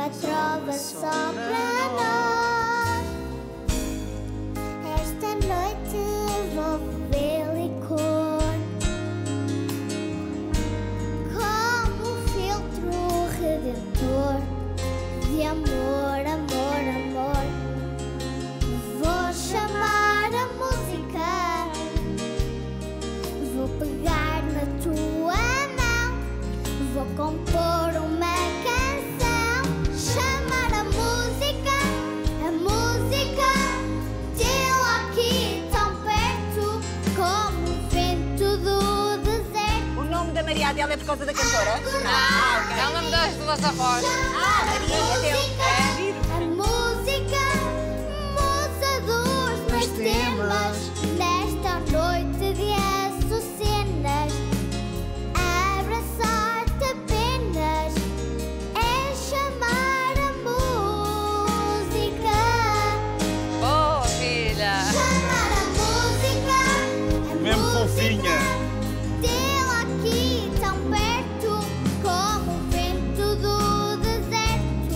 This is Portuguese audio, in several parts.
uma trova só para nós. Esta noite vou beber licor, como um filtro redentor de amor, amor, amor. Vou chamar a música, vou pegar na tua mão, vou compor uma canção, chamar a música, tê-la aqui tão perto, como o vento do deserto. O nome da Maria Adélia é por causa da cantora? Não, é o nome das duas avós. Maria Adélia. A música, musa dos meus temas, nesta noite de açucenas, abraçar-te apenas é chamar a música. Boa, filha. Chamar a música, Mesmo fofinha. tê-la aqui tão perto, como o vento do deserto,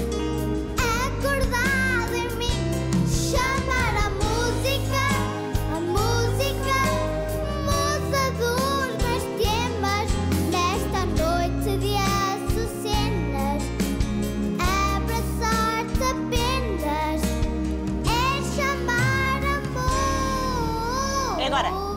acordado em mim. Chamar a música, musa dos meus temas, nesta noite de açucenas, abraçar-te apenas é chamar a música. É agora.